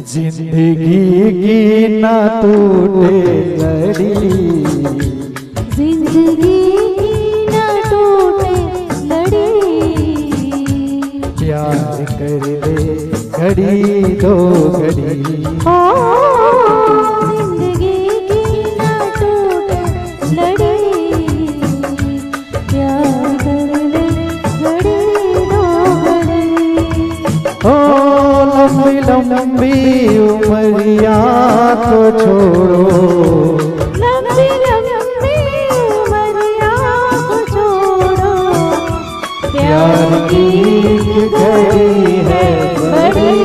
जिंदगी की ना टूटे लड़ी, जिंदगी की ना टूटे लड़ी, प्यार कर ले घड़ी दो घड़ी। ओ जिंदगी की ना टूटे लड़ी, प्यार कर ले घड़ी दो घड़ी। ओ लंबी लंबी उमरिया को छोड़ो, लंबी लंबी उमरिया को छोड़ो, प्यार की घड़ी है बड़ी,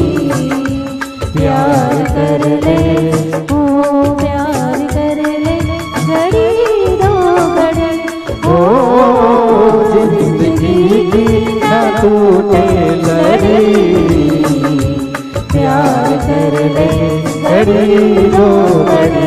प्यार कर ले, ओ प्यार कर ले घड़ी दो घड़ी। ओ जिंदगी की ना टूटे लड़ी, प्यार कर ले घड़ी दो घड़ी।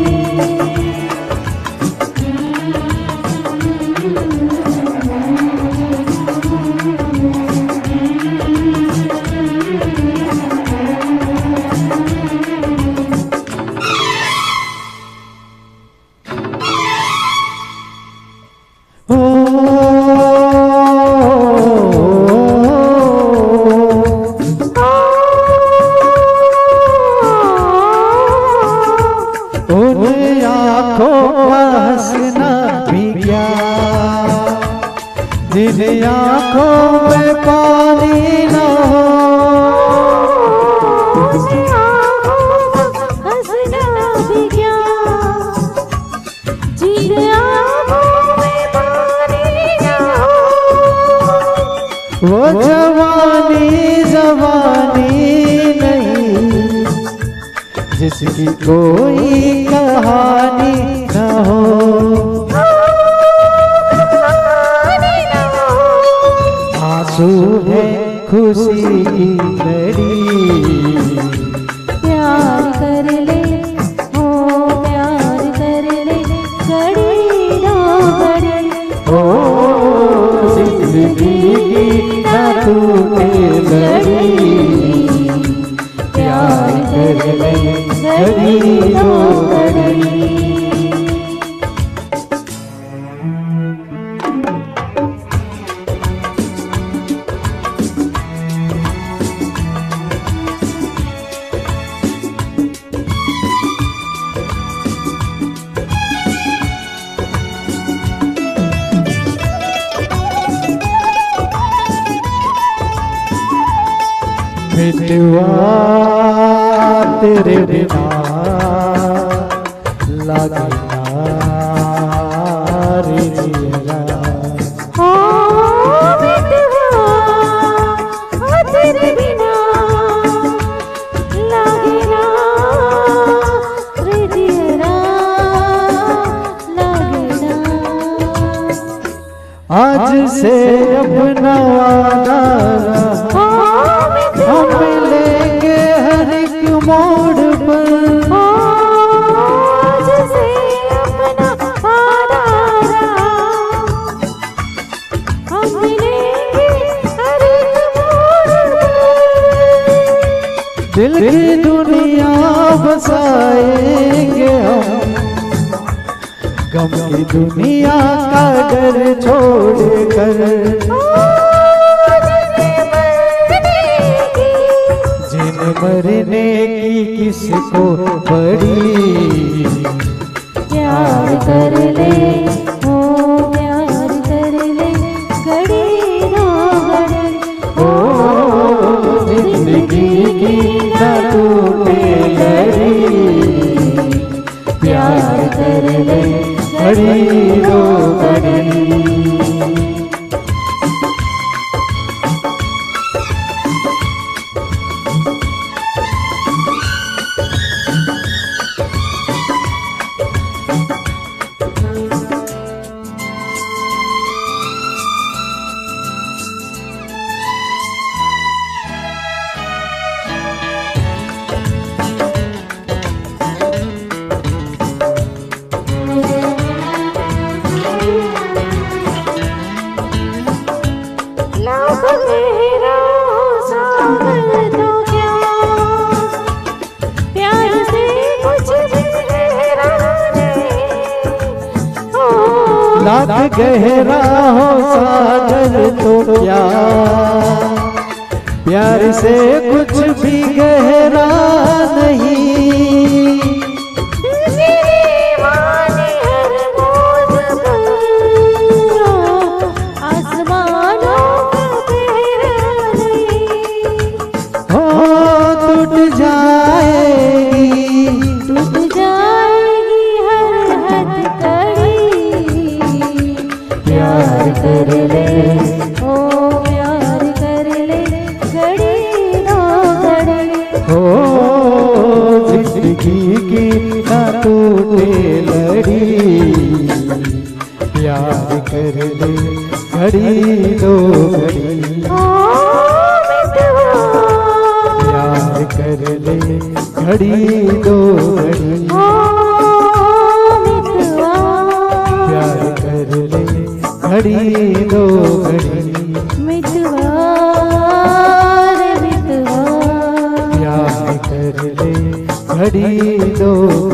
उन आँखों का हंसना भी क्या, जिन आँखों में पानी न हो, हंसना भी क्या, जिन आँखों में पानी न हो, वो जवानी जवानी नहीं जिसकी कोई कहानी न हो। आंसू है खुशी की लड़ी, प्यार कर ले, ओ प्यार कर ले घड़ी दो घड़ी। ओ जिंदगी की ना टूटे लड़ी, प्यार कर ले घड़ी दो घड़ी। मितवा तेरे बिना लगे ना रे जिया, ओ मितवा तेरे बिना लागे ना रे जिया, लागे ना। आज से अपना वादा रहा, हम मिलेंगे हर एक मोड़ पर, आज से अपना वादा रहा, हम मिलेंगे हर एक मोड़ पर। दिल की दुनिया बसाएंगे हम, गम की दुनिया का डर छोड़ कर, जिन मरने की किसको पड़ी, प्यार कर ले, ओ प्यार कर ले घड़ी दो घड़ी। ओ जिंदगी की ना टूटे लड़ी, प्यार कर ले घड़ी दो घड़ी। लाख गहरा हो सागर तो प्यार से कुछ भी गहरा नहीं। आसमानों का पहरा नहीं। हो टूट जाएगी हर हथकड़ी। प्यार कर ले ओ प्यार कर ले घड़ी दो घड़ी। हो जिंदगी की ना टूटे लड़ी, प्यार कर ले घड़ी दो घड़ी। प्यार कर ले घड़ी दो घड़ी। प्यार कर ले घड़ी दो घड़ी। मितवा रे मितवा। प्यार कर ले घड़ी दो